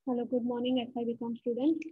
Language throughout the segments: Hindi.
Hello, good morning, FI BCom students.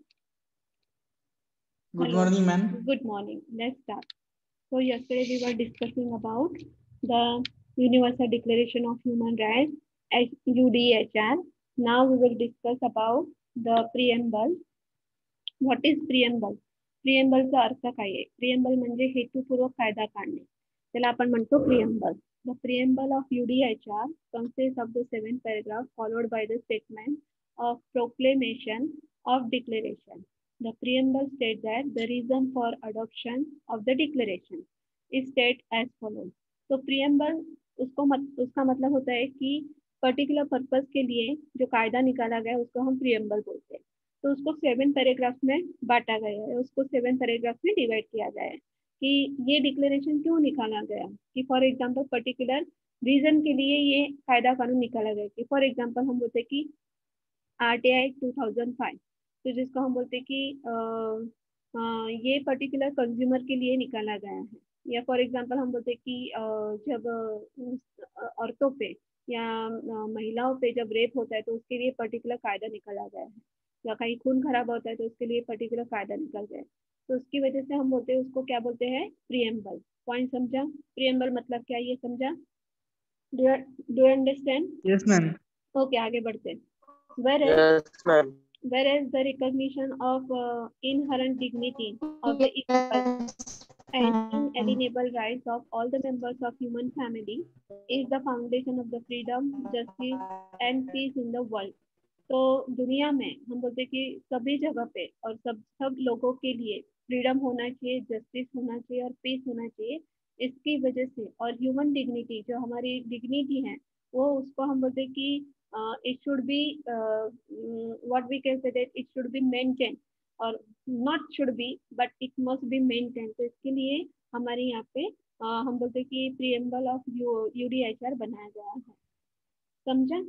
Good Hello. morning, ma'am. Good morning. Let's start. So yesterday we were discussing about the Universal Declaration of Human Rights, UDHR. Now we will discuss about the preamble. What is preamble? प्रिएम्बलचा अर्थ काय आहे? प्रिएम्बल म्हणजे हेतुपूर्वक कायदा काढणे, त्याला आपण म्हणतो preamble. The preamble of UDHR consists of the 7 paragraphs followed by the statement of proclamation of declaration. The preamble states that the reason for adoption of the declaration is stated as follows. तो preamble उसका मतलब होता है कि पर्टिकुलर पर्पस के लिए जो कायदा निकाला गया उसको हम प्रिएम्बल बोलते हैं. तो उसको 7 पैराग्राफ में बांटा गया है, उसको 7 पैराग्राफ में डिवाइड किया गया है कि ये डिक्लेरेशन क्यों निकाला गया. कि फॉर एग्जांपल पर्टिकुलर रीजन के लिए ये कायदा कानून निकाला गया. कि फॉर एग्जांपल हम बोलते कि RTI 2005, तो जिसको हम बोलते कि ये पर्टिकुलर कंज्यूमर के लिए निकाला गया है. या फॉर एग्जांपल हम बोलते कि जब औरतों पे या महिलाओं पे जब रेप होता है तो उसके लिए पर्टिकुलर कायदा निकाला गया है. या कहीं खून खराब होता है तो उसके लिए पर्टिकुलर कायदा निकल गया. तो उसकी वजह से हम बोलते हैं उसको क्या बोलते हैं, प्रिएम्बल. पॉइंट समझा? प्रिएम्बल मतलब क्या ये समझा? Do you understand? Yes, ma'am. Okay, आगे बढ़ते हैं. Yes, ma'am. Whereas the recognition of inherent dignity of the each person and inalienable rights of all the members of human family is the foundation of the freedom, justice and peace in the world. तो दुनिया में हम बोलते हैं कि सभी जगह पे और सब लोगों के लिए फ्रीडम होना चाहिए, जस्टिस होना चाहिए और पीस होना चाहिए. इसकी वजह से और ह्यूमन डिग्निटी, जो हमारी डिग्निटी है, वो उसको हम बोलते हैं कि it should be what we can say that it should be maintained और not should be but it must be maintained. तो इसके लिए हमारे यहाँ पे हम बोलते हैं कि प्रिएम्बल ऑफ UDHR बनाया गया है. समझा?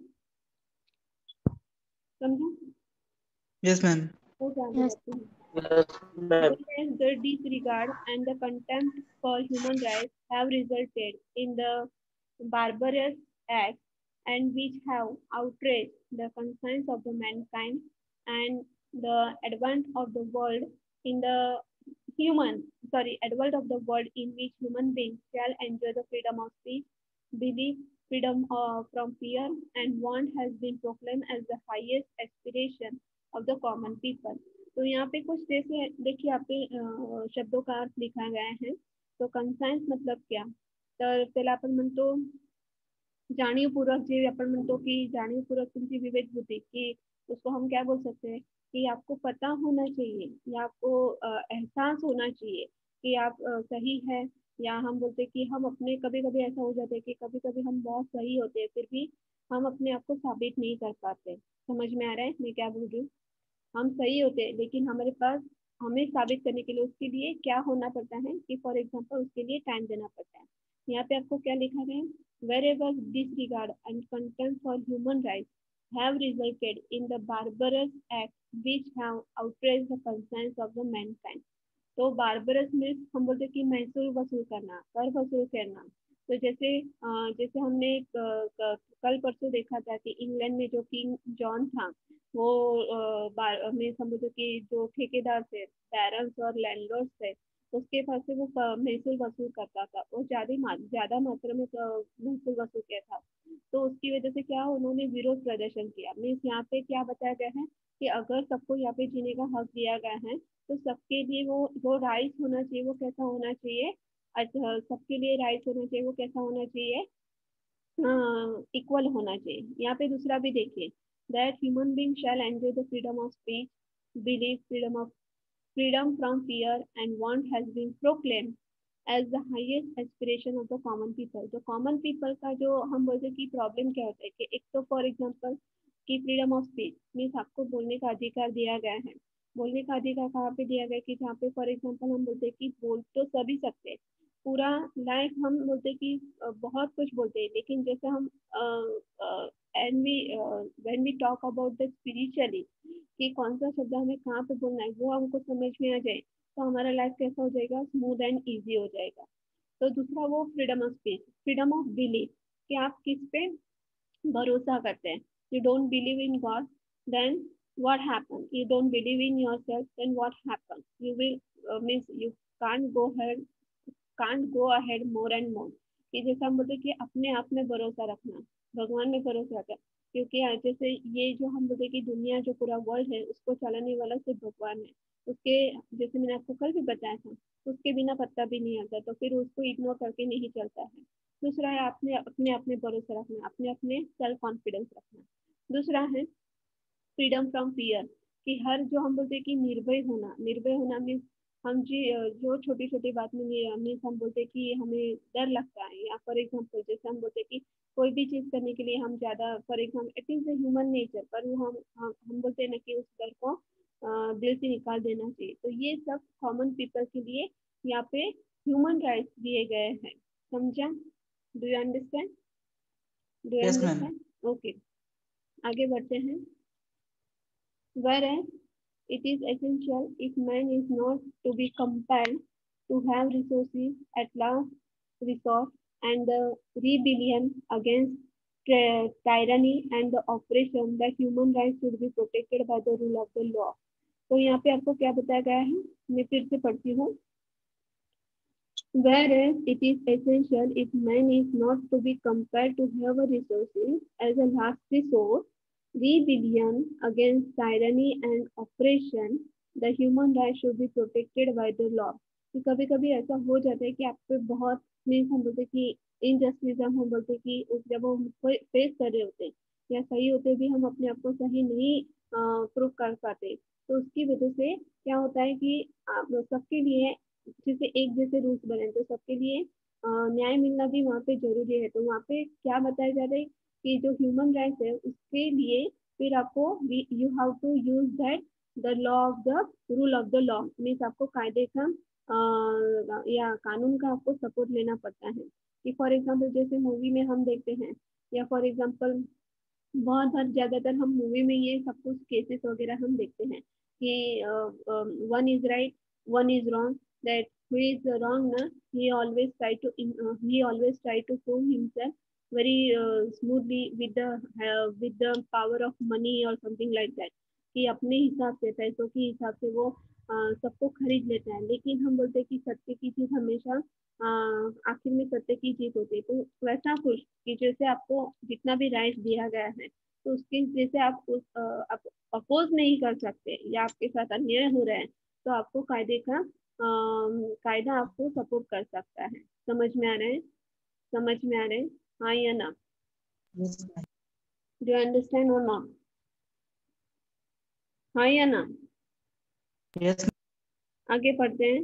समझा? Yes, ma'am. Yes, ma'am. The disregard and the contempt for human rights have resulted in the barbarous acts and which have outraged the conscience of the mankind and the advent of the world in the advent of the world in which human beings shall enjoy the freedom of speech, belief, freedom from fear and want has been proclaimed as the highest aspiration of the common people. तो यहाँ पे कुछ जैसे देखिए आप शब्दों का अर्थ लिखा गया है. तो कन्सायन्स मतलब क्या, तर त्याला आपण म्हणतो जाणीवपूर्वक, जे आपण म्हणतो की जाणीवपूर्वक तुमची विवेक बुद्धि, कि उसको हम क्या बोल सकते हैं कि आपको पता होना चाहिए या आपको एहसास होना चाहिए कि आप सही है. या हम बोलते कि हम अपने कभी कभी ऐसा हो जाता है कि कभी कभी हम बहुत सही होते हैं फिर भी हम अपने आप को साबित नहीं कर पाते. समझ में आ रहा है मैं क्या बोल रही हूँ? हम सही होते हैं लेकिन हमारे पास हमें साबित करने के लिए उसके लिए क्या होना पड़ता है कि फॉर एग्जांपल उसके लिए टाइम देना पड़ता है. यहाँ पे आपको क्या लिखा गया है, wherever disregard and contempt for human rights have resulted in the barbarous acts which have outraged the conscience of the mankind. तो बारबरस में हम बोलते कि महसूल वसूल करना, कर वसूल करना. तो जैसे हमने कल परसों देखा था कि इंग्लैंड में जो किंग जॉन था वो में समझो कि जो ठेकेदार थे, बैरन्स और लैंडलॉर्ड्स थे, उसके पास से वो महसूल वसूल करता था. वो ज्यादा मात्रा में महसूल वसूल किया था. तो उसकी वजह से क्या उन्होंने विरोध प्रदर्शन किया. मीन्स यहाँ पे क्या बताया गया है कि अगर सबको यहाँ पे जीने का हक दिया गया है तो सबके लिए वो राइट्स होना चाहिए. वो कैसा होना चाहिए? अच्छा, सबके लिए राइट्स होना चाहिए. वो कैसा होना चाहिए? इक्वल होना चाहिए. यहाँ पे दूसरा भी देखिए, that human being shall enjoy the freedom of speech, belief, freedom from fear and want has been proclaimed as the highest aspiration of the common people. तो common people का जो हम बोलते हैं कि प्रॉब्लम क्या होता है कि एक तो फॉर एग्जांपल कि फ्रीडम ऑफ स्पीच मीन्स आपको बोलने का अधिकार दिया गया है. बोलने का अधिकार कहाँ पे दिया गया कि जहाँ पे फॉर एग्जांपल हम बोलते हैं कि बोल तो सभी सकते हैं. पूरा लाइफ हम बोलते हैं कि बहुत कुछ बोलते हैं लेकिन जैसे हम when we talk about the spiritually कि कौन सा शब्द हमें कहाँ पे बोलना है वो हमको समझ में आ जाए तो हमारा लाइफ कैसा हो जाएगा, स्मूथ एंड इजी हो जाएगा. तो दूसरा वो freedom of speech, freedom of belief कि आप किस पे भरोसा करते हैं. You don't believe in God then what happened? You don't believe in yourself, then what happened? You will means you can't go ahead, more and more. कि जैसे हम बोलते कि अपने आप में भरोसा रखना, भगवान में भरोसा रखना, क्योंकि जैसे ये जो हम बोलते कि दुनिया जो पूरा वर्ल्ड है उसको चलाने वाला सिर्फ भगवान है। उसके जैसे मैंने आपको कल भी बताया था, उसके बिना पत्ता भी नहीं आता, तो फिर उसको इग्नोर करके नहीं चलता है। दूसरा है अपने अपने आप में भरोसा रखना, अपने अपने सेल्फ कॉन्फिडेंस रखना। दूसरा है फ्रीडम फ्रॉम फियर, कि हर जो हम बोलते हैं कि निर्भय होना मीन्स हम जी जो छोटी छोटी बात में मीन्स हम बोलते हैं कि हमें डर लगता है, या फॉर एग्जाम्पल जैसे हम बोलते हैं कि कोई भी चीज करने के लिए हम ज्यादा, for example it is human nature, पर वो हम बोलते हैं ना कि उस डर को दिल से निकाल देना चाहिए। तो ये सब कॉमन पीपल के लिए यहाँ पे ह्यूमन राइट्स दिए गए हैं। समझा? Do you understand? Yes, ma'am. Okay, आगे बढ़ते हैं। Whereas it is essential if man is not to be compelled to have resources at last resort, and the rebellion against tyranny and the oppression, that human rights should be protected by the rule of the law. तो यहाँ पे आपको क्या बताया गया है, मैं फिर से पढ़ती हूँ। Whereas it is essential if man is not to be compelled to have a resources as a last resort, rebellion against tyranny and oppression, the human rights should be protected by the law. कि कभी कभी ऐसा हो जाता है कि आप पे बहुत मीन्स हम बोलते कि इनजस्टिस, हम बोलते कि जब हम फेस कर रहे होते हैं या सही होते भी हम अपने आप को सही नहीं प्रूव कर पाते, तो उसकी वजह से क्या होता है कि सबके लिए जैसे एक जैसे रूल्स बने, तो सबके लिए न्याय मिलना भी वहाँ पे जरूरी है। तो वहाँ पे क्या बताया जा रहा है कि जो ह्यूमन राइट्स है उसके लिए फिर आपको you have to use that the law of the rule of the law, means आपको कायदे का या कानून का आपको सपोर्ट लेना पड़ता है। कि फॉर एग्जाम्पल जैसे मूवी में हम देखते हैं, या फॉर एग्जाम्पल बहुत हद ज्यादातर हम मूवी में ये सब कुछ केसेस वगैरह हम देखते हैं कि one is right, one is wrong, that who is wrong ना, he always try to prove himself very smoothly with the power of money or something like that, कि अपने हिसाब से पैसों के हिसाब से वो सबको खरीद लेता है। लेकिन हम बोलते हैं कि सत्य की चीज हमेशा आखिर में सत्य की जीत होती है। तो वैसा कुछ कि जैसे आपको जितना भी राइट दिया गया है, तो उसके जैसे आप अपोज नहीं कर सकते या आपके साथ अन्याय हो रहा है, तो आपको कायदा आपको सपोर्ट कर सकता है। समझ में आ रहा है? समझ में आ रहा है? हाँ या ना? Yes, ma'am. Do you understand और नॉट? हाँ या ना? Yes, आगे पढ़ते हैं।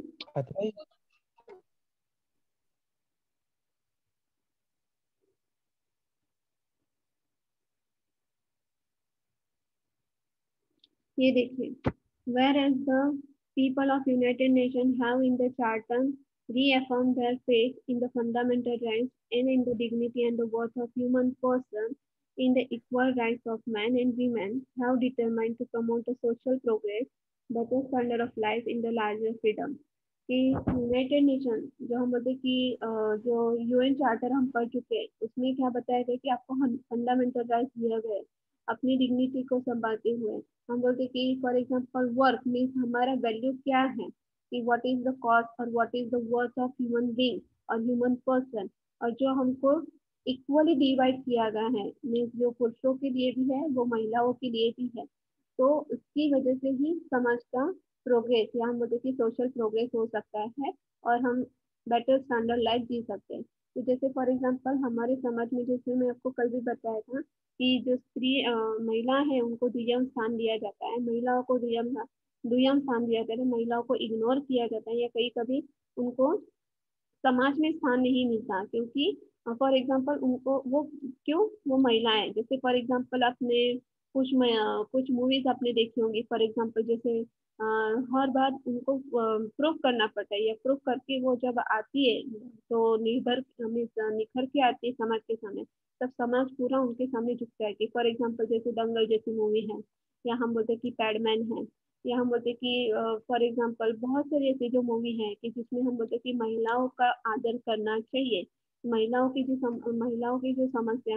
ये देखिए, whereas the people of United Nations have in the Charter reaffirmed their faith in the fundamental rights and in the dignity and the worth of human person, in the equal rights of men and women, have determined to promote the social progress, better standard of life in the larger freedom. कि यूनाइटेड नेशन जो हम बोलते कि जो यूएन चार्टर हम पढ़ चुके हैं, उसमें क्या बताया गया कि आपको फंडामेंटल राइट्स दिया गया है अपनी डिग्निटी को संभालते हुए। हम बोलते कि फॉर एग्जाम्पल वर्क मीन्स हमारा वैल्यू क्या है, कि व्हाट इज द कॉस्ट और what is the worth of human being और ह्यूमन पर्सन, और जो हमको इक्वली डिवाइड किया गया है, मीन्स जो पुरुषों के लिए भी है वो महिलाओं के लिए भी है। तो उसकी वजह से ही समाज का प्रोग्रेस या हम बोलते कि सोशल प्रोग्रेस हो सकता है, और हम बेटर स्टैंडर्ड लाइफ जी सकते हैं। तो जैसे फॉर एग्जाम्पल हमारे समाज में, जैसे मैं आपको कल भी बताया था कि जो स्त्री महिला है उनको दुय्यम स्थान दिया जाता है, महिलाओं को दुय्यम स्थान दिया जाता है, महिलाओं को इग्नोर किया जाता है, या कई कभी उनको समाज में स्थान नहीं मिलता, क्योंकि फॉर एग्जाम्पल उनको वो क्यों, वो महिला है। जैसे फॉर एग्जाम्पल आपने कुछ मूवीज आपने देखी होंगी, फॉर एग्जाम्पल जैसे हर बार उनको प्रूफ करना पड़ता है, या प्रूफ करके वो जब आती है तो निखर के आती है समाज के सामने, तब समाज पूरा उनके सामने झुकता है। कि फॉर एग्जाम्पल जैसे दंगल जैसी मूवी है, या हम बोलते हैं कि पैडमैन है, या हम बोलते कि फॉर एग्जाम्पल बहुत सारी ऐसी जो मूवी है कि जिसमें हम बोलते कि महिलाओं का आदर करना चाहिए, महिलाओं की जो समस्या है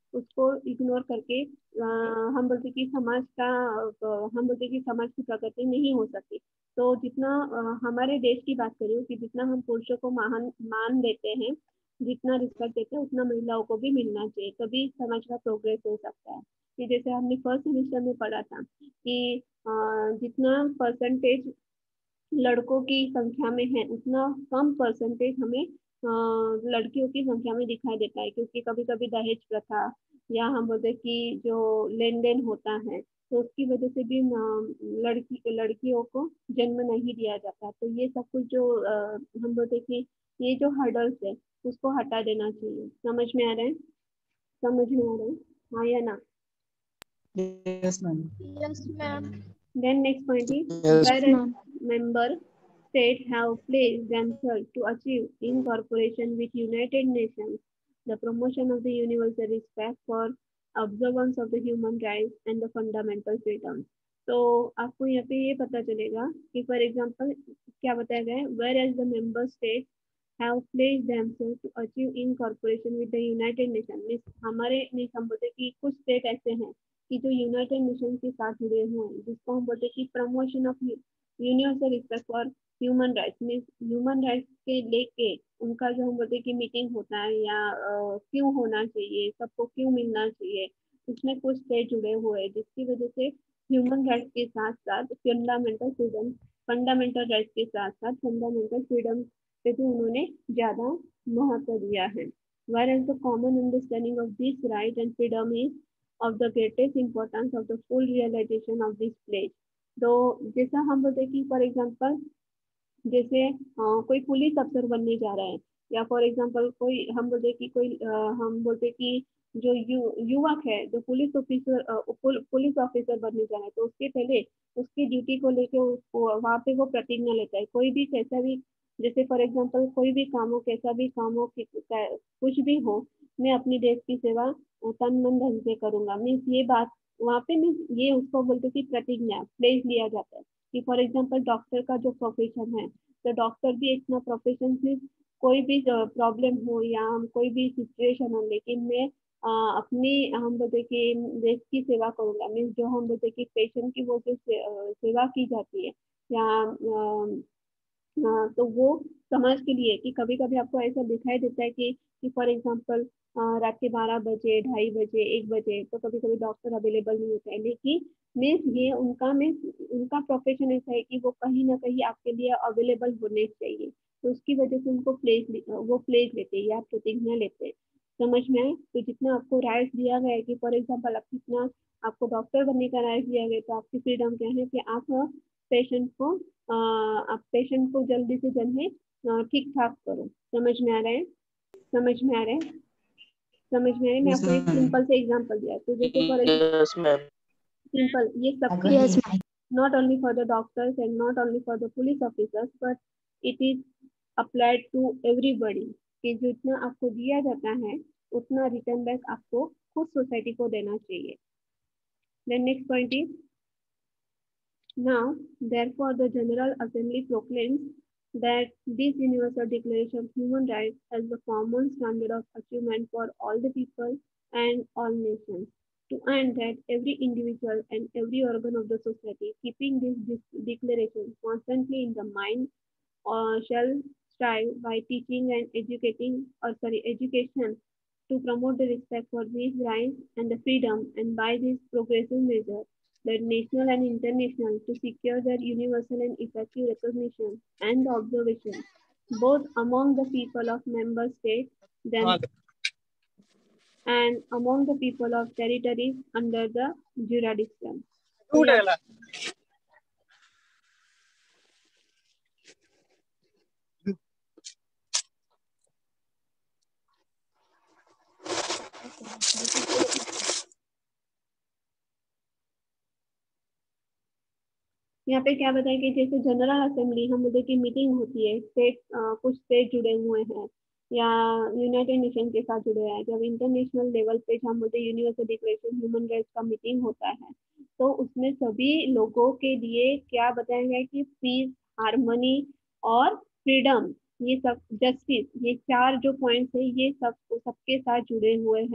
उसको इग्नोर करके हम बोलते कि समाज का हम बोलते कि समाज की प्रगति नहीं हो सकती। तो जितना हमारे देश की बात करें कि जितना हम पुरुषों को मान मान देते हैं, जितना रिस्पेक्ट देते हैं, उतना महिलाओं को भी मिलना चाहिए, तभी समाज का प्रोग्रेस हो सकता है। कि जैसे हमने फर्स्ट सेमेस्टर में पढ़ा था कि जितना परसेंटेज लड़कों की संख्या में है, उतना कम परसेंटेज हमें लड़कियों की संख्या में दिखाई देता है, क्योंकि कभी कभी दहेज प्रथा या हम बोलते कि जो लेन देन होता है, तो उसकी वजह से भी लड़कियों को जन्म नहीं दिया जाता। तो ये सब कुछ जो हम बोलते कि ये जो हर्डल्स है, उसको हटा देना चाहिए। समझ में आ रहा है? समझ में आ रहा है? हाँ या ना? Yes, ma'am. Yes, ma'am. Then next point is, Yes, whereas member states have pledged themselves to achieve in cooperation with United Nations the promotion of the universal respect for observance of the human rights and the fundamental freedoms. तो आपको यहाँ पे ये पता चलेगा कि फॉर एग्जाम्पल क्या बताया गया है, whereas the member states have pledged themselves to achieve in cooperation with the United Nations, means हमारे नहीं, हम बोलते कि कुछ स्टेट ऐसे हैं कि जो यूनाइटेड नेशन के साथ जुड़े हुए हैं, जिसको हम बोलते हैं कि promotion of universal respect for human rights, means human rights के लेके उनका जो हम बोलते हैं कि मीटिंग होता है या क्यों होना चाहिए, सबको क्यों मिलना चाहिए, उसमें कुछ स्टेट जुड़े हुए हैं, जिसकी वजह से ह्यूमन राइट्स के साथ साथ फंडामेंटल राइट्स के साथ साथ फंडामेंटल फ्रीडम पे भी उन्होंने ज्यादा महत्व दिया है। Whereas the common understanding of this right and freedom is of the greatest importance of the full realization of this pledge। तो जैसा हम बोलते हैं कि फॉर एग्जांपल जैसे कोई पुलिस अफसर बनने जा रहा है, या फॉर एग्जांपल कोई हम बोलते हैं कि कोई हम बोलते हैं कि जो युवक है जो पुलिस ऑफिसर बनने जा रहा है, तो उसके पहले उसकी ड्यूटी को लेके वहाँ पे वो प्रतिज्ञा लेता है। कोई भी कैसा भी, जैसे फॉर एग्जांपल कोई भी काम हो, कैसा भी काम हो, कुछ भी हो, मैं अपनी देश की सेवा तन मन धन से करूंगा, मीन्स ये बात वहाँ पे मीन्स ये उसको बोलते कि प्रतिज्ञा प्लेस लिया जाता है। कि फॉर एग्जांपल डॉक्टर का जो प्रोफेशन है, तो डॉक्टर भी इतना प्रोफेशन से कोई भी प्रॉब्लम हो या कोई भी सिचुएशन हो, लेकिन मैं अपनी हम बोलते कि देश की सेवा करूंगा, मीन्स जो हम बोलते कि पेशेंट की वो जो सेवा की जाती है या तो वो समाज के लिए, कि कभी कभी आपको ऐसा दिखाई देता है कि फॉर एग्जांपल रात के 12 बजे, 2:30 बजे, 1 बजे, तो कभी कभी डॉक्टर अवेलेबल नहीं होता है, लेकिन मीन्स ये उनका प्रोफेशन ऐसा है कि वो कहीं ना कहीं आपके लिए अवेलेबल होने चाहिए। तो उसकी वजह से उनको वो प्लेज लेते हैं या प्रतिज्ञा लेते हैं। समझ में आए? तो जितना आपको राइट दिया गया है कि फॉर एग्जाम्पल आप जितना आपको डॉक्टर बनने का राइट दिया गया, तो आपकी फ्रीडम क्या है कि पेशेंट को आप पेशेंट को जल्दी से जल्दी ठीक ठाक करो। समझ में आ रहा है? समझ में आ रहा है? समझ में आ रहा है? मैं Yes, आपको एक ma'am. सिंपल से एग्जांपल दिया, तो जैसे फॉर yes, ma'am. सिंपल, ये सबके Yes, लिए, not only for the doctors and not only for the police officers, but it is applied to everybody, कि जितना आपको दिया जाता है उतना रिटर्न बैक आपको खुद सोसाइटी को देना चाहिए। Then next point is, now, therefore, the General Assembly proclaims that this Universal Declaration of Human Rights as the common standard of achievement for all the people and all nations, to end that every individual and every organ of the society, keeping this declaration constantly in the mind, shall strive by teaching and education to promote the respect for these rights and the freedom, and by this progressive measure, the national and international, to secure their universal and effective recognition and observation, both among the people of member states them and among the people of territories under the jurisdiction. यहाँ पे क्या बताया कि जैसे जनरल असेंबली हम बोलते की मीटिंग होती है, कुछ स्टेट जुड़े हुए हैं या यूनाइटेड नेशन के साथ जुड़े हैं, जब इंटरनेशनल लेवल पे हम बोलते यूनिवर्सल डिक्लेरेशन ह्यूमन राइट्स का मीटिंग होता है, तो उसमें सभी लोगों के लिए क्या बताया गया कि पीस, हार्मनी और फ्रीडम, ये सब, जस्टिस, ये चार जो पॉइंट्स है ये सब सबके साथ जुड़े हुए हैं।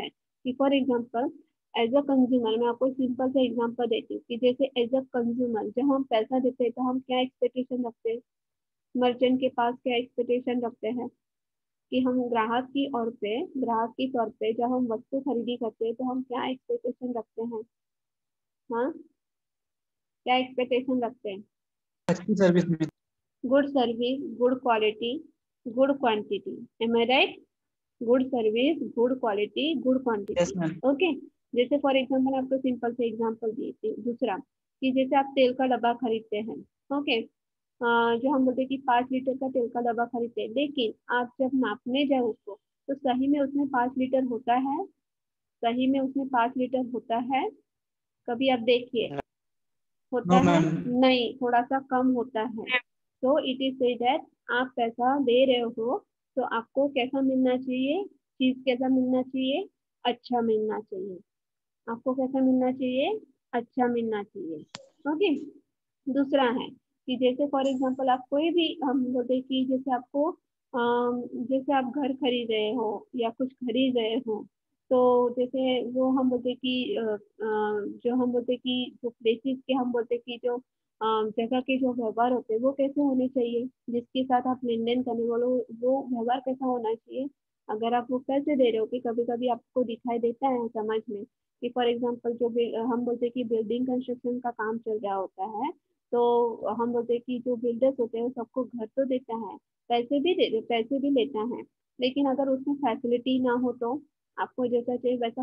कि for example as a consumer, मैं आपको सिंपल सा एग्जांपल देती हूँ कि जैसे एज अ कंज्यूमर जब हम पैसा देते हैं तो हम क्या एक्सपेक्टेशन रखते हैं, मर्चेंट के पास क्या एक्सपेक्टेशन रखते हैं कि हम ग्राहक की तौर पे जब हम वस्तु खरीदी करते हैं तो हम क्या एक्सपेक्टेशन रखते हैं, हाँ क्या एक्सपेक्टेशन रखते हैं, अच्छी सर्विस मिल। Good service, good quality, good quantity, am I right, good service, good quality, good yes quantity. Ma'am. Okay, जैसे फॉर एग्जांपल आपको सिंपल से एग्जांपल दिए थे दूसरा कि जैसे आप तेल का डब्बा खरीदते हैं, ओके, जो हम बोलते हैं कि 5 लीटर का तेल का डब्बा खरीदते हैं, लेकिन आप जब नापने जाए उसको तो सही में उसमें 5 लीटर होता है, सही में उसमें 5 लीटर होता है, कभी आप देखिए होता नो है, मैम। नहीं थोड़ा सा कम होता है। तो इट इज से दैट आप पैसा दे रहे हो तो आपको कैसा मिलना चाहिए, चीज कैसा मिलना चाहिए, अच्छा मिलना चाहिए, आपको कैसा मिलना चाहिए, अच्छा मिलना चाहिए। ओके, दूसरा है कि जैसे फॉर एग्जांपल आप कोई भी हम बोलते हैं कि जैसे आपको जैसे आप घर खरीद रहे हो या कुछ खरीद रहे हो, तो जैसे वो हम बोलते हैं कि जो हम बोलते हैं कि जो प्लेसेस के हम बोलते हैं कि जो जगह के जो व्यवहार होते हैं वो कैसे होने चाहिए, जिसके साथ आप लेन देन करने वाले हो, वो व्यवहार कैसा होना चाहिए। अगर आप वो पैसे दे रहे हो कि कभी कभी आपको दिखाई देता है समाज में कि फॉर एग्जांपल जो हम बोलते हैं कि बिल्डिंग कंस्ट्रक्शन का काम चल रहा होता है, तो हम बोलते हैं कि जो बिल्डर्स होते हैं सबको घर तो देता है, पैसे भी लेता है, लेकिन अगर उसमें फैसिलिटी ना हो तो, आपको जैसा चाहिए वैसा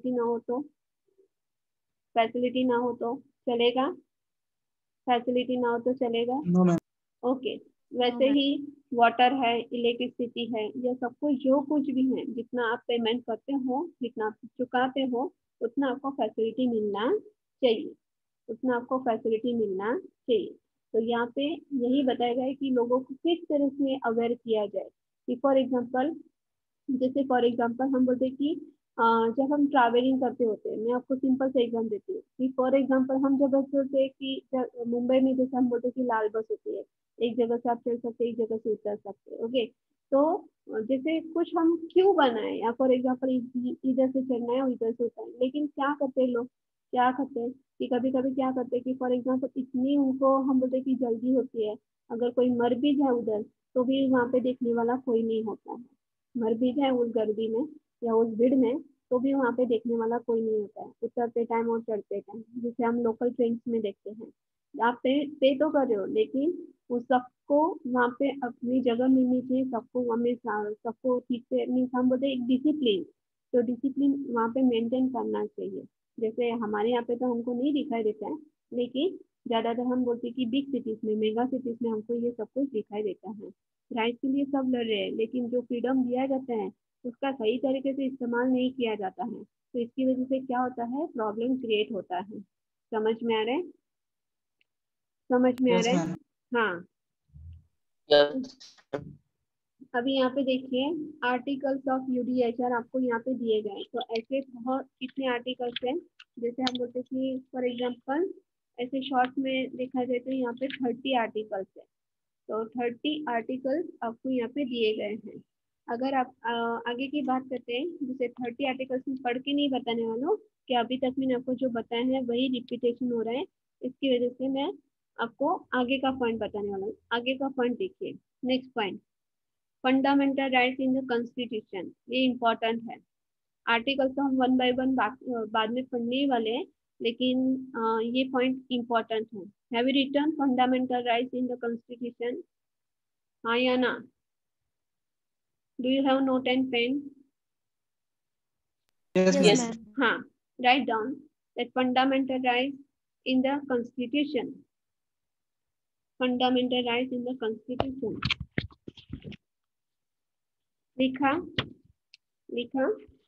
फैसिलिटी ना हो तो चलेगा, फैसिलिटी ना हो तो चलेगा। No ma'am. ओके, वैसे ही वाटर है, इलेक्ट्रिसिटी है, यह सब कुछ जो कुछ भी है, जितना आप पेमेंट करते हो, जितना आप चुकाते हो, उतना आपको फैसिलिटी मिलना चाहिए, उतना आपको फैसिलिटी मिलना चाहिए। तो यहाँ पे यही बताया गया है कि लोगों को किस तरह से अवेयर किया जाए कि फॉर एग्जांपल, जैसे फॉर एग्जांपल हम बोलते हैं कि जब हम ट्रैवलिंग करते होते हैं, मैं आपको सिंपल से एग्जाम देती हूँ कि फॉर एग्जांपल हम जब बस होते हैं कि मुंबई में जैसे हम बोलते हैं कि लाल बस होती है, एक जगह से आप चढ़ सकते हैं, एक जगह से उतर सकते हैं, ओके। तो जैसे कुछ हम क्यों बनाए या फॉर एग्जाम्पल इधर से चढ़ना है और इधर से उतरना है, लेकिन क्या करते हैं लोग, क्या करते हैं कि कभी कभी क्या करते हैं कि फॉर एग्जाम्पल इतनी उनको हम बोलते हैं कि जल्दी होती है, अगर कोई मर भी जाए उधर तो भी वहाँ पे देखने वाला कोई नहीं होता है, मर भी जाए उस गर्दी में या उस भीड़ में तो भी वहाँ पे देखने वाला कोई नहीं होता है, उतरते टाइम और चढ़ते टाइम, जिसे हम लोकल ट्रेन में देखते हैं। आप पे तो कर रहे हो, लेकिन उस सबको वहाँ पे अपनी जगह मिलनी चाहिए, सबको हमें सबको ठीक से मीन्स हम बोलते एक डिसिप्लिन, तो डिसिप्लिन वहाँ पे मेंटेन करना चाहिए। जैसे हमारे यहाँ पे तो हमको नहीं दिखाई देता है, लेकिन ज्यादातर हम बोलते हैं कि बिग सिटीज में, मेगा सिटीज में हमको ये सब कुछ दिखाई देता है। राइट के लिए सब लड़ रहे हैं, लेकिन जो फ्रीडम दिया जाता है उसका सही तरीके से इस्तेमाल नहीं किया जाता है, तो इसकी वजह से क्या होता है, प्रॉब्लम क्रिएट होता है। समझ में आ रहा है, समझ में आ यस रहा है, मैम। हाँ। Yes. अभी यहाँ पे देखिए आर्टिकल्स ऑफ यूडीएचआर आपको यहाँ पे दिए गए हैं, तो ऐसे बहुत कितने आर्टिकल्स हैं, जैसे हम बोलते हैं कि फॉर एग्जांपल ऐसे शॉर्ट में देखा जाए तो यहाँ पे 30 आर्टिकल्स है, तो 30 आर्टिकल्स आपको यहाँ पे दिए गए हैं। अगर आप आगे की बात करते हैं, जैसे 30 आर्टिकल्स में पढ़ के नहीं बताने वालों कि अभी तक मैंने आपको जो बताया है वही रिपीटेशन हो रहा है, इसकी वजह से मैं आपको आगे का पॉइंट बताने वाला हूँ। आगे का पॉइंट देखिए, next point, fundamental rights in the constitution, ये इंपॉर्टेंट है। आर्टिकल तो हम वन बाय वन बाद में पढ़ने ही वाले हैं, लेकिन ये पॉइंट इंपॉर्टेंट है। Have you written fundamental rights in the constitution, हाँ या ना? Do you have note and pen? Yes Yes. Ma'am. हाँ, write down that fundamental rights in the constitution, fundamental rights in the constitution, लिखा, लिखा,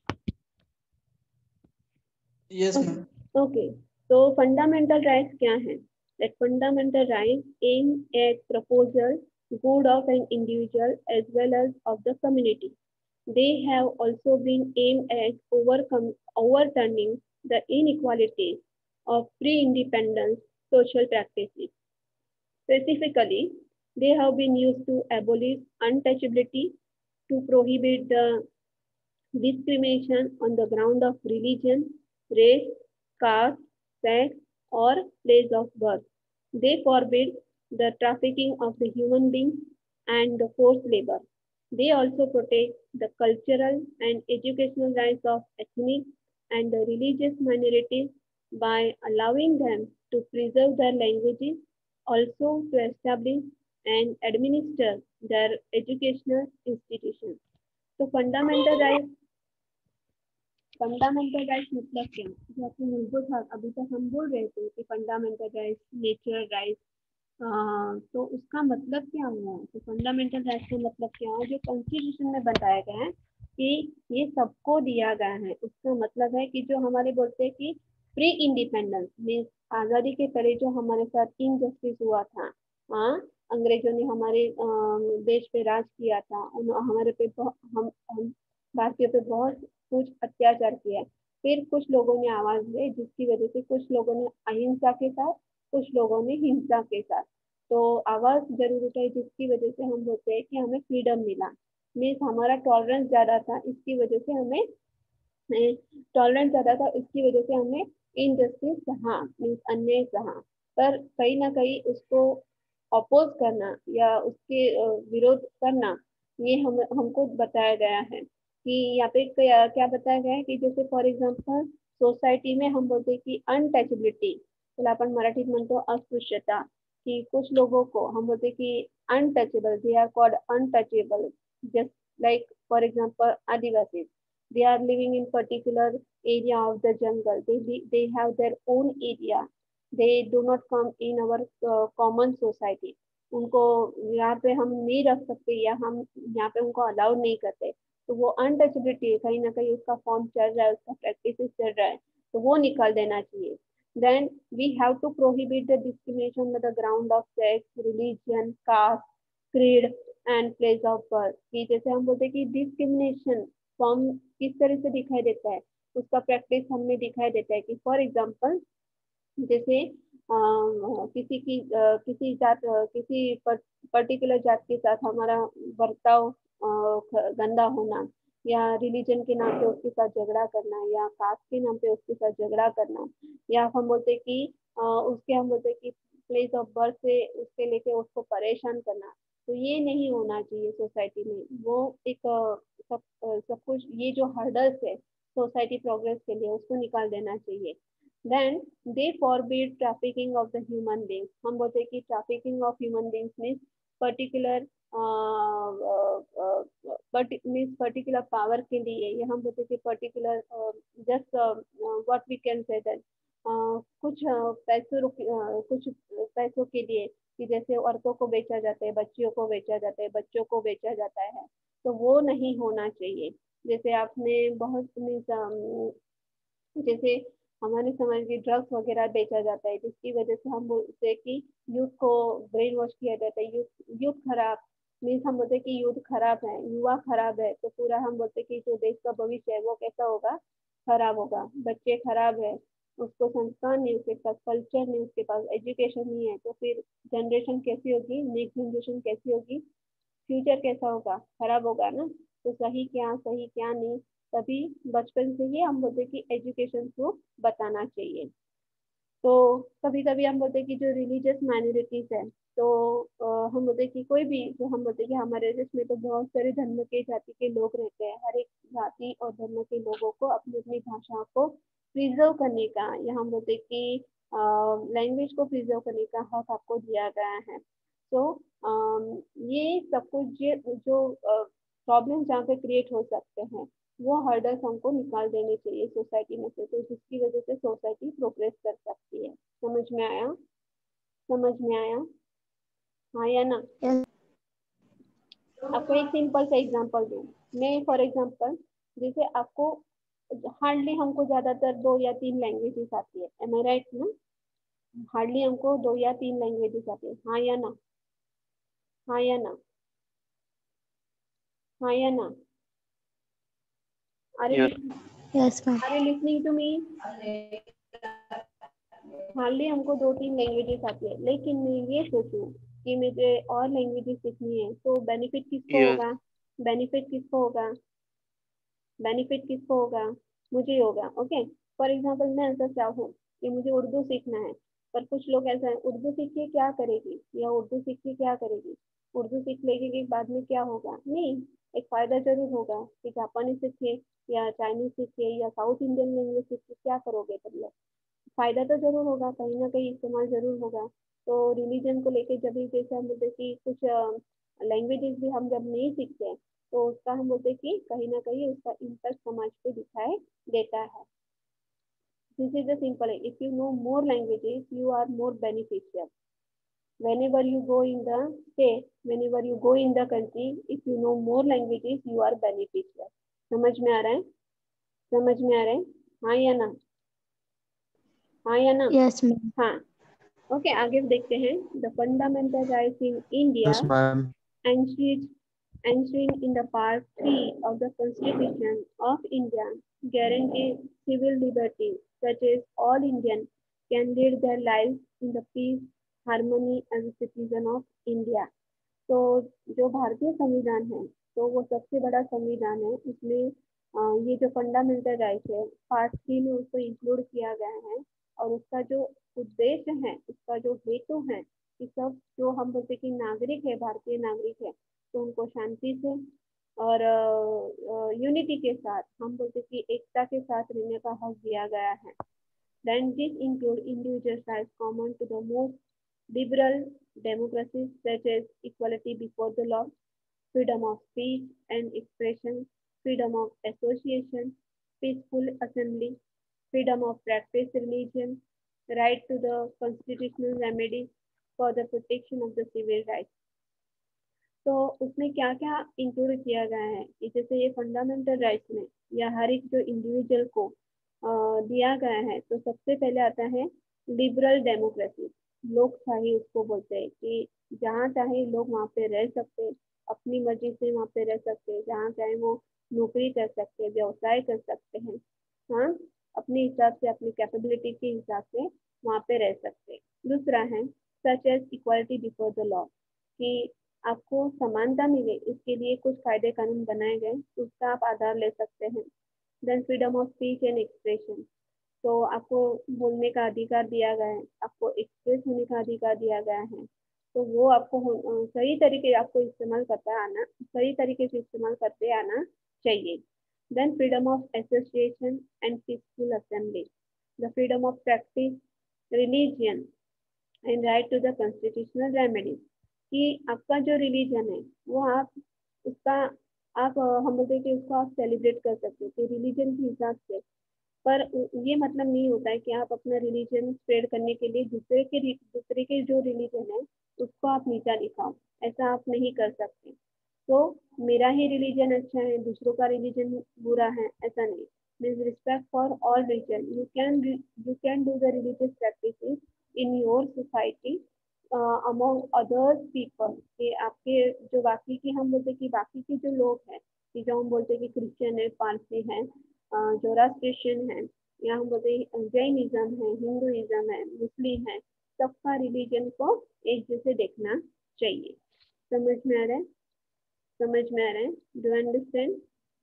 यस मैम। ओके। तो फंडामेंटल राइट्स क्या है? That fundamental rights aim at proposal good of an individual as well as of the community. They have also been aimed at overturning the inequalities of pre-independence social practices. Specifically, they have been used to abolish untouchability, to prohibit the discrimination on the ground of religion, race, caste, sex, or place of birth. They forbid the trafficking of the human beings and the forced labor. They also protect the cultural and educational rights of ethnic and the religious minorities by allowing them to preserve their languages, also to establish and administer their educational institutions. So fundamental rights मतलब क्या, जो आपके मूलभूत हक अभी तक हम बोल रहे थे कि फंडामेंटल राइट्स, नेचुरल राइट्स, तो उसका मतलब क्या हुआ? तो फंडामेंटल राइट्स का मतलब क्या है? जो कॉन्स्टिट्यूशन में बताया गया है कि ये सबको दिया गया है, उसका मतलब है कि जो हमारे बोलते हैं कि प्री इंडिपेंडेंस मीन्स आज़ादी के पहले जो हमारे साथ इनजस्टिस हुआ था, हाँ, अंग्रेजों ने हमारे देश पे राज किया था, हमारे पे हम भारतीयों पे बहुत कुछ अत्याचार किया। फिर कुछ लोगों ने आवाज दी, जिसकी वजह से कुछ लोगों ने अहिंसा के साथ, कुछ लोगों ने हिंसा के साथ तो आवाज जरूर उठाई, जिसकी वजह से हम बोलते हैं कि हमें फ्रीडम मिला। मीन्स हमारा टॉलरेंस ज्यादा था, इसकी वजह से हमें टॉलरेंस ज्यादा था, इसकी वजह से हमें इनजस्टिस सहा, मीन्स अन्याय सहा। पर कहीं ना कहीं उसको अपोज करना या उसके विरोध करना, ये हमको बताया गया है कि यहाँ पे क्या बताया गया है कि जैसे फॉर एग्जांपल सोसायटी में हम बोलते हैं कि अनटचेबिलिटी, त्याला आपण मराठीत म्हणतो अस्पृश्यता, कि कुछ लोगों को हम बोलते हैं कि untouchable, they are called untouchable, just like for example Adivasi, they are living in particular area of the jungle, they have their own area, they do not come in our common society, उनको यहाँ पे हम नहीं रख सकते या हम यहाँ पे उनको अलाउ नहीं करते, तो वो अनटचेबिलिटी कहीं ना कहीं उसका फॉर्म चल रहा है, उसका प्रैक्टिस चल रहा है, तो वो निकाल देना चाहिए। Then we have to prohibit the discrimination on the ground of sex, religion, caste, creed and place of birth। कि जैसे हम बोलते हैं कि डिस्क्रिमिनेशन फॉर्म किस तरह से दिखाई देता है, उसका प्रैक्टिस हमें दिखाई देता है कि फॉर एग्जांपल जैसे किसी जात किसी पर्टिकुलर जात के साथ हमारा बर्ताव गंदा होना, या रिलीजन के नाम पे उसके साथ झगड़ा करना, या कास्ट के नाम पे उसके साथ झगड़ा करना, या हम बोलते कि उसके हम बोलते कि प्लेस ऑफ बर्थ से उसके लेके उसको परेशान करना, तो ये नहीं होना चाहिए सोसाइटी में। वो एक सब कुछ ये जो हर्डल्स है सोसाइटी प्रोग्रेस के लिए, उसको निकाल देना चाहिए। Then they forbid trafficking of the human beings। हम बोलते हैं कि trafficking of human beings means particular means particular power के लिए, या हम बोलते हैं कि particular just what we can say that कुछ पैसों के लिए, कि जैसे औरतों को बेचा जाता है, बच्चियों को बेचा जाता है, बच्चों को बेचा जाता है, तो वो नहीं होना चाहिए। जैसे आपने बहुत जैसे हमारे समाज में ड्रग्स वगैरह बेचा जाता है, जिसकी वजह से हम बोलते हैं कि यूथ को ब्रेन वॉश किया जाता है, यूथ खराब, मीन्स हम बोलते हैं कि यूथ खराब है, युवा खराब है, तो पूरा हम बोलते हैं कि जो देश का भविष्य है वो कैसा होगा, खराब होगा। बच्चे खराब है, उसको संस्कार नहीं, उसके पास कल्चर नहीं, उसके पास एजुकेशन नहीं है, तो फिर जनरेशन कैसी होगी, नेक्स्ट जनरेशन कैसी होगी, फ्यूचर कैसा होगा, खराब होगा ना। तो सही क्या नहीं, तभी बचपन से ही हम बोलते कि एजुकेशन को बताना चाहिए। तो कभी कभी हम बोलते कि जो रिलीजियस माइनॉरिटीज है, तो हम बोलते कि कोई भी, जो हम बोलते कि हमारे देश में तो बहुत सारे धर्म के जाति के लोग रहते हैं, हर एक जाति और धर्म के लोगों को अपनी अपनी भाषा को प्रिजर्व करने का, या हम बोलते कि लैंग्वेज को प्रिजर्व करने का हक आपको दिया गया है। तो ये सब कुछ जो प्रॉब्लम जहाँ पे क्रिएट हो सकते हैं, वो हर्डल्स हमको निकाल देने चाहिए सोसाइटी में से, तो जिसकी वजह से सोसाइटी प्रोग्रेस कर सकती है। समझ में आया? हाँ या ना? आपको एक सिंपल सा एग्जांपल दूं मैं, फॉर एग्जांपल जैसे आपको हार्डली हमको ज्यादातर 2 या 3 लैंग्वेजेस आती है, एम आई राइट ना? हार्डली हमको 2 या 3 लैंग्वेजेस आती है, हाँ या ना? हाँ या ना? हाँ या ना? Yes, ma'am. Are you listening to me? Hardly हमको 2-3 लैंग्वेजेस आती है, लेकिन मैं ये सोचूं कि मुझे और लैंग्वेजेस सीखनी है, तो बेनिफिट किसको होगा? बेनिफिट किसको होगा? मुझे होगा। ओके, फॉर एग्जाम्पल मैं ऐसा चाहूँ कि मुझे उर्दू सीखना है, पर कुछ लोग ऐसा है, उर्दू सीख के क्या करेगी या उर्दू सीख के क्या करेगी, उर्दू सीख लेगी कि बाद में क्या होगा? नहीं, एक फायदा जरूर होगा कि जापानी सीखे या चाइनीज सीखे या साउथ इंडियन लैंग्वेज सीखे, क्या करोगे तुम लोग? फायदा तो जरूर होगा, कहीं ना कहीं इस्तेमाल जरूर होगा। तो रिलीजन को लेके जब भी जैसे हम बोलते कि कुछ लैंग्वेजेस भी हम जब नहीं सीखते हैं, तो उसका हम बोलते कि कहीं ना कहीं उसका इम्पैक्ट समाज पे दिखाई देता है। This is the simple, if you know more languages you are more beneficial whenever you go in the state, whenever you go in the country, if you know more languages you are beneficial। समझ में आ रहा है? समझ में आ रहा है? हाँ या ना? हाँ या ना? Yes, ma'am. हाँ। ओके, आगे देखते हैं। The fundamental rights in India Yes, ma'am. enshrined in the part 3 of the Constitution of India guarantee civil liberties such as all Indians can lead their lives in the peace, harmony as a citizen of India। तो जो भारतीय संविधान है, तो वो सबसे बड़ा संविधान है। उसमें ये जो फंडामेंटल राइट है, पार्ट 3 में उसको इंक्लूड किया गया है। और उसका जो उद्देश्य है, उसका जो हेतु है कि सब जो हम बोलते कि नागरिक है, भारतीय नागरिक है, तो उनको शांति से और यूनिटी के साथ, हम बोलते कि एकता के साथ रहने का हक दिया गया है। Then this include individual rights common to the most liberal democracies such as equality before the law, freedom of speech and expression, freedom of association, peaceful assembly, freedom of practice religion, right to the constitutional remedies for the protection of the civil rights। तो उसमें क्या क्या इंक्लूड किया गया है कि जैसे ये फंडामेंटल राइट्स में या हर एक जो इंडिविजुअल को दिया गया है, तो सबसे पहले आता है लिबरल डेमोक्रेसी, लोकशाही उसको बोलते हैं कि जहाँ चाहे लोग वहाँ पे रह सकते, अपनी मर्जी से वहाँ पे रह सकते, जहाँ चाहे वो नौकरी कर सकते, व्यवसाय कर सकते हैं, हाँ, अपने हिसाब से, अपनी कैपेबिलिटी के हिसाब से वहाँ पे रह सकते। दूसरा है such as equality before the law, कि आपको समानता मिले इसके लिए कुछ कायदे कानून बनाए गए, उसका आप आधार ले सकते हैं। Then freedom of speech and expression, तो आपको बोलने का अधिकार दिया गया है, आपको एक्सप्रेस होने का अधिकार दिया गया है, तो वो आपको सही तरीके आपको इस्तेमाल करता आना, सही तरीके से इस्तेमाल करते आना चाहिए। Then freedom of association and peaceful assembly, the freedom of practice religion and right to the constitutional remedies, कि आपका जो रिलीजन है वो आप उसका आप हम बोलते हैं कि उसको आप सेलिब्रेट कर सकते हो कि रिलीजन के हिसाब से, पर ये मतलब नहीं होता है कि आप अपना रिलीजन स्प्रेड करने के लिए दूसरे के जो रिलीजन है उसको आप नीचा दिखाओ, ऐसा आप नहीं कर सकते। तो मेरा ही रिलीजन अच्छा है, दूसरों का रिलीजन बुरा है, ऐसा नहीं। Means respect for all religion, you can do the religious practices in your society among others people, कि आपके जो बाकी की हम बोलते कि बाकी के जो लोग हैं, कि जो हम बोलते कि क्रिश्चियन है, पारसी है, जोरास्ट्रियन है, या हम बोलते जैनिज्म है, हिंदुइज्म है, मुस्लिम है, सबका रिलीजन को एक जैसे देखना चाहिए। समझ में आ रहा है? समझ में आ रहा है? Do understand?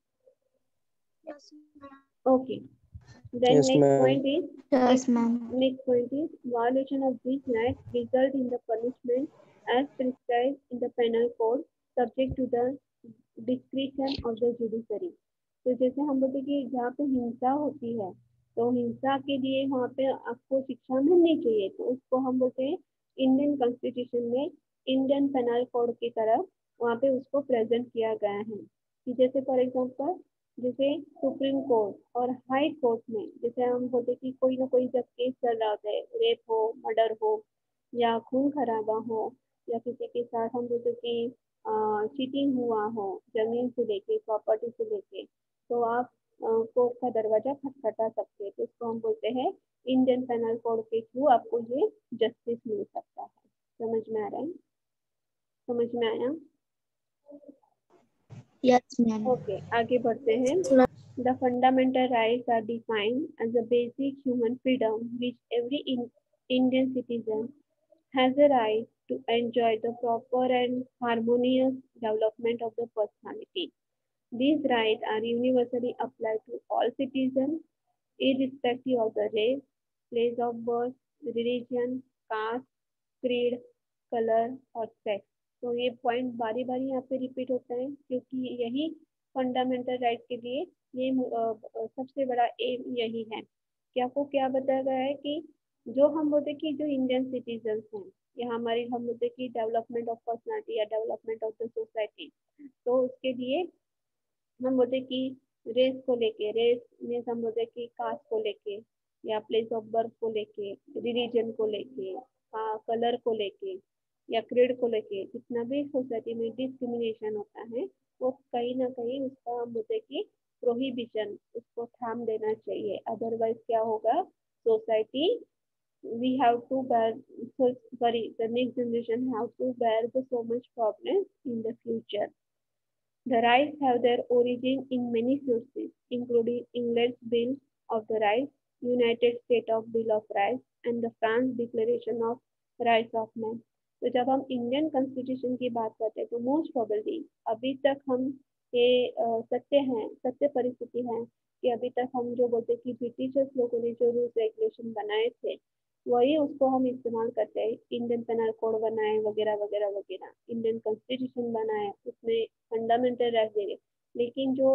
Okay, then Yes, next ma'am. point is Yes, ma'am. next point is violation of these rights result in the punishment as prescribed in the penal code subject to the discretion of the judiciary। तो जैसे हम बोलते कि जहाँ पे हिंसा होती है, तो हिंसा के लिए वहाँ पे आपको शिक्षा मिलनी चाहिए, तो उसको हम बोलते हैं इंडियन कॉन्स्टिट्यूशन में इंडियन पेनल कोड की तरफ वहाँ पे उसको प्रेजेंट किया गया है। कि जैसे फॉर एग्जाम्पल, जैसे सुप्रीम कोर्ट और हाई कोर्ट में जैसे हम बोलते कि कोई ना कोई जब केस चल रहा होता है, रेप हो, मर्डर हो, या खून खराबा हो, या किसी के साथ हम बोलते कि चीटिंग हुआ हो, जमीन से लेके प्रॉपर्टी से लेके, तो आप कोर्ट का दरवाजा खटखटा सकते हैं, तो इसको हम बोलते हैं इंडियन पेनल कोड के थ्रू आपको ये जस्टिस मिल सकता है। समझ में आ रहा है? समझ में आया? Yes, ma'am. ओके, आगे बढ़ते हैं। The fundamental rights are defined as a basic human freedom which every Indian citizen has a right to enjoy the proper and harmonious development of the personality। These rights are universally applied to all citizens, irrespective of the race, place of birth, religion, caste, creed, colour और सेक्स। तो ये पॉइंट बारी बारी यहाँ पे रिपीट होता है क्योंकि यही फंडामेंटल राइट के लिए ये सबसे बड़ा एम यही है कि आपको क्या बताया गया है कि जो हम बोलते कि जो इंडियन सिटीजन हैं या हमारी हम बोलते कि डेवलपमेंट ऑफ पर्सनालिटी या डेवलपमेंट ऑफ द सोसाइटी, तो उसके लिए हम बोलते कि रेस को लेके, रेस में हम बोलते कि कास्ट को लेके या प्लेस ऑफ बर्थ को लेके, रिलीजन को लेके, कलर को लेके या क्रीड को लेके जितना भी सोसाइटी में डिस्क्रिमिनेशन होता है वो कहीं ना कहीं उसका हम बोलते कि प्रोहिबिशन, उसको थाम देना चाहिए। अदरवाइज क्या होगा, society we have to bear, so sorry, the next generation have to bear the so much problems in the future. The rights have their origin in many sources, including England's Bill of the Rights, United States of Bill of Rights, and the France Declaration of Rights of Man. तो जब हम इंडियन कॉन्स्टिट्यूशन की बात करते हैं तो मोस्ट प्रोबेबली अभी तक हम ये सत्य परिस्थिति है कि अभी तक हम जो बोलते कि ब्रिटिशर्स लोगों ने जो रूल्स रेगुलेशन बनाए थे वही उसको हम इस्तेमाल करते हैं। इंडियन पेनल कोड बनाए वगैरह वगैरह वगैरह, इंडियन कॉन्स्टिट्यूशन बनाए, उसमें फंडामेंटल राइट दे गए, लेकिन जो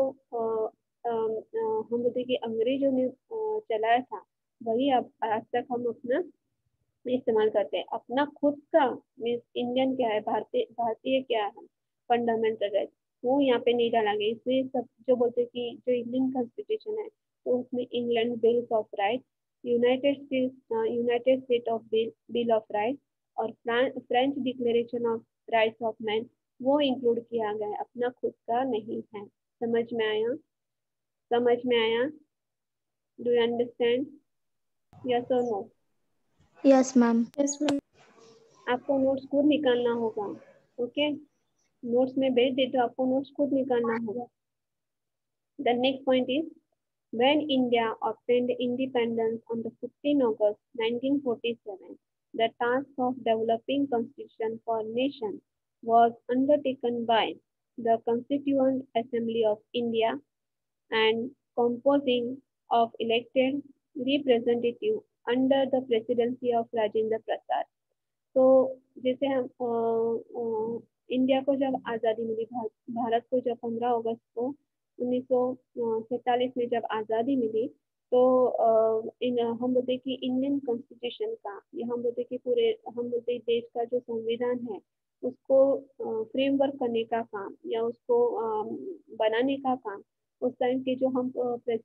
हम बोलते कि अंग्रेजों ने चलाया था वही अब आज तक हम अपना इस्तेमाल करते हैं। अपना खुद का मीन्स इंडियन क्या है, भारतीय क्या है, फंडामेंटल राइट वो यहाँ पे नहीं डाला गया। इसमें सब जो बोलते कि जो इंडियन कॉन्स्टिट्यूशन है तो उसमें England bill of right, United State of bill of right और French declaration of rights of man वो इंक्लूड किया गया है, अपना खुद का नहीं है। समझ में आया? समझ में आया? Do you understand? यस और no? Yes, ma'am. Yes, ma'am. आपको नोट्स खुद निकालना होगा। ओके, नोट्स में भेज दे तो आपको नोट्स खुद निकालना होगा। The next point is when India obtained independence on the 15 August 1947, the task of developing constitution for nation was undertaken by the Constituent Assembly of India and composing of elected representative under the presidency of Rajendra Prasad. तो जैसे हम इंडिया को जब आज़ादी मिली, भारत को जब 15 अगस्त को 1947 में जब आज़ादी मिली तो हम बोलते कि इंडियन कॉन्स्टिट्यूशन का या हम बोलते कि पूरे हम बोलते देश का जो संविधान है उसको फ्रेमवर्क करने का काम या उसको बनाने का काम उस टाइम के जो हम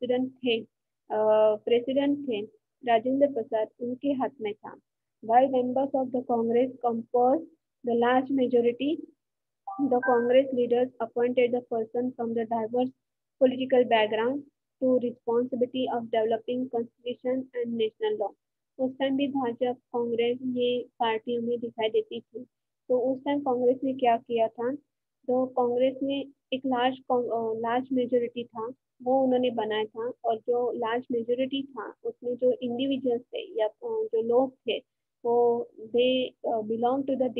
प्रेसिडेंट थे राजेंद्र प्रसाद, उनके हाथ में था। While members of the Congress composed the large majority, the Congress leaders appointed the person from the diverse political background to responsibility of developing constitution and national law. उस टाइम भी भाजपा कांग्रेस ये पार्टियों में दिखाई देती थी। तो उस टाइम कांग्रेस ने क्या किया था, तो कांग्रेस ने एक लार्ज मेजोरिटी था वो उन्होंने बनाया था और जो लार्ज मेजोरिटी था उसमें जो इंडिविजुअल्स थे या जो लोग थे वो they belong to the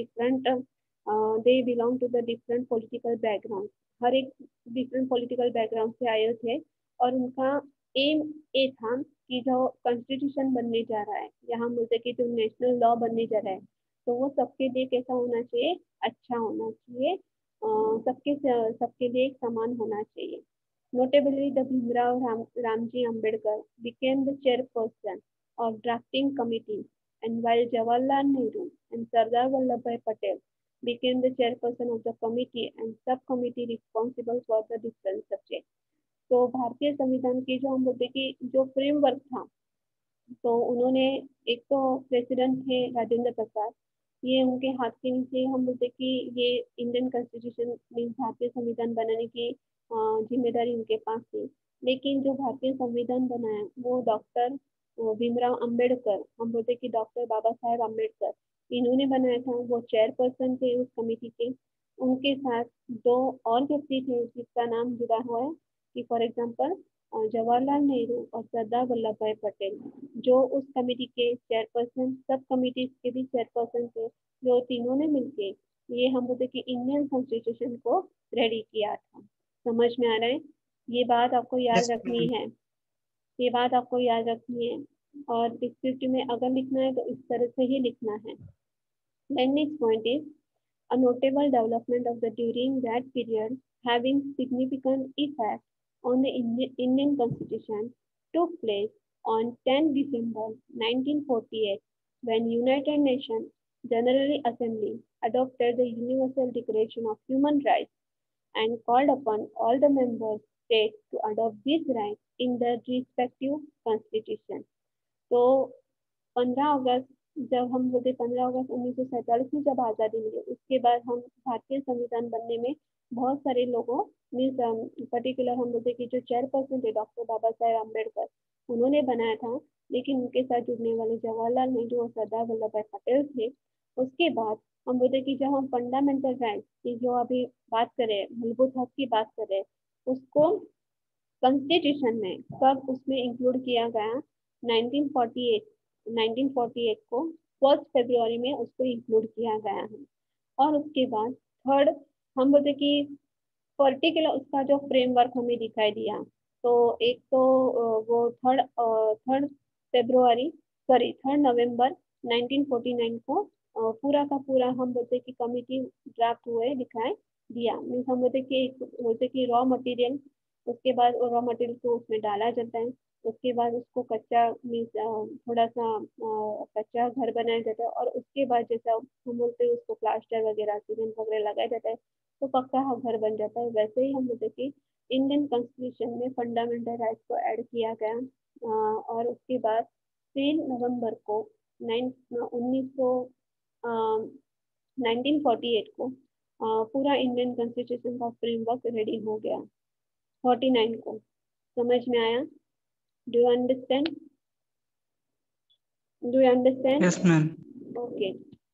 different political background, हर एक डिफरेंट पॉलिटिकल बैकग्राउंड से आए थे और उनका एम ये था कि जो कॉन्स्टिट्यूशन बनने जा रहा है या हम बोलते कि जो नेशनल लॉ बनने जा रहा है तो वो सबके लिए कैसा होना चाहिए, अच्छा होना चाहिए, सबके लिए एक समान होना चाहिए। Notably, the Bhimrao Ramji Ambedkar became the chairperson of drafting committee, and while Jawaharlal Nehru and Sardar Vallabhbhai Patel became the chairperson of the committee and subcommittee responsible for the different subjects. तो भारतीय संविधान की जो हम बोलते कि जो फ्रेमवर्क था तो उन्होंने एक तो प्रेसिडेंट थे राजेंद्र प्रसाद, ये उनके हाथ के नीचे हम बोलते कि ये इंडियन कॉन्स्टिट्यूशन मीन भारतीय संविधान बनाने की जिम्मेदारी उनके पास थी। लेकिन जो भारतीय संविधान बनाया वो डॉक्टर भीमराव अंबेडकर, हम बोलते कि डॉक्टर बाबा साहेब अंबेडकर, इन्होंने बनाया था। वो चेयरपर्सन थे उस कमेटी के। उनके साथ दो और व्यक्ति थे जिसका नाम जुड़ा हुआ है कि फॉर एग्जाम्पल जवाहरलाल नेहरू और सरदार वल्लभ भाई पटेल, जो उस कमेटी के चेयरपर्सन, सब कमेटी के भी चेयरपर्सन थे। जो तीनों ने मिलके ये हम बोलते कि इंडियन कॉन्स्टिट्यूशन को रेडी किया था। समझ में आ रहा है? ये बात आपको याद Yes, रखनी ma'am. है, ये बात आपको याद रखनी है। और स्क्रिप्ट में अगर लिखना है तो इस तरह से ही लिखना है। Then next point is a notable development of the during that period having significant effect on the Indian Constitution took place on 10 December 1948 when United Nations General Assembly adopted the Universal Declaration of Human Rights and called upon all the member states to adopt these rights in their respective constitution. तो 15 अगस्त जब हम बोलते 15 अगस्त 1947 में जब आज़ादी मिली, उसके बाद हम भारतीय संविधान बनने में बहुत सारे लोगों मीन्स पर्टिकुलर हम बोलते कि जो चेयरपर्सन थे डॉक्टर बाबा साहेब अम्बेडकर, उन्होंने बनाया था, लेकिन उनके साथ जुड़ने वाले जवाहरलाल नेहरू और सरदार वल्लभ भाई पटेल थे। उसके बाद हम बोलते कि जब हम फंडामेंटल राइट्स की जो अभी बात करें, मूलभूत हक की बात करें, उसको कॉन्स्टिट्यूशन में कब उसमें इंक्लूड किया गया? 1948 को 1 फरवरी में उसको इंक्लूड किया गया है। और उसके बाद थर्ड हम बोलते कि पर्टिकुलर उसका जो फ्रेमवर्क हमें दिखाई दिया, तो एक तो वो थर्ड नवंबर 1949 को पूरा का पूरा हम बोलते कि कमिटी ड्राफ्ट हुए दिखाई दिया। मीन्स हम बोलते कि रॉ मटेरियल, उसके बाद रॉ मटेरियल को उसमें डाला जाता है, उसके बाद उसको कच्चा मीन्स थोड़ा सा कच्चा घर बनाया जाता है, और उसके बाद जैसा हम बोलते हैं उसको प्लास्टर वगैरह सीमेंट वगैरह लगाया जाता है तो पक्का घर बन जाता है। वैसे ही हम बोलते कि इंडियन कॉन्स्टिट्यूशन में फंडामेंटल राइट्स को ऐड किया गया। और उसके बाद 3 नवंबर को 1948 को पूरा इंडियन कॉन्स्टिट्यूशन का फ्रेमवर्क रेडी हो गया 49 को। समझ में आया? Do you understand? Do you understand? Yes, ma'am. Okay,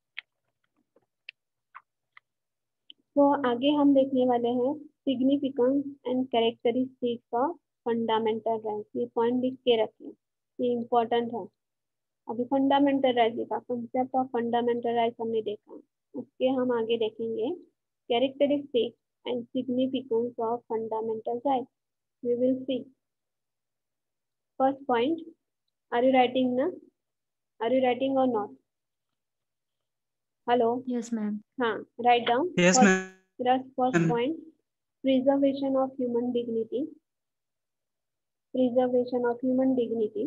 तो आगे हम देखने वाले हैं significance and characteristics of fundamental rights. ये पॉइंट लिख के रखें, ये इम्पोर्टेंट है। अभी फंडामेंटल राइट्स देखा, कंसेप्ट ऑफ फंडामेंटल राइट्स हमने देखा, उसके हम आगे देखेंगे characteristics and significance of fundamental rights. We will see. First point, are you writing ना? आर यू राइटिंग और नॉट? हेलो? Yes, ma'am. हाँ, write down. Yes, ma'am. First point, preservation of human dignity. Preservation of human dignity.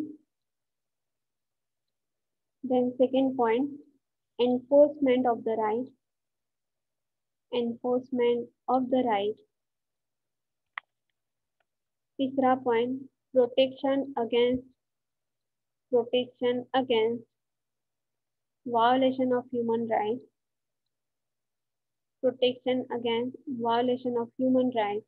Then second point, enforcement of the right. Enforcement of the right. तीसरा point, protection against violation of human rights. Protection against violation of human rights.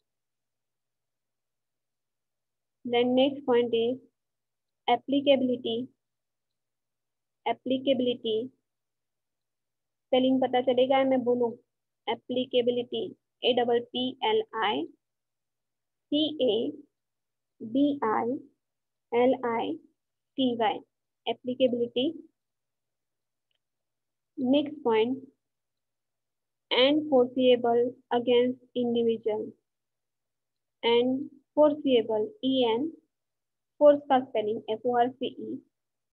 Then next point is applicability. Applicability. Spelling पता चलेगा? मैं बोलूं applicability, APPLICABILITY. Applicability. Next point, enforceable against individual. Enforceable, EN, force का स्पेलिंग FORCE,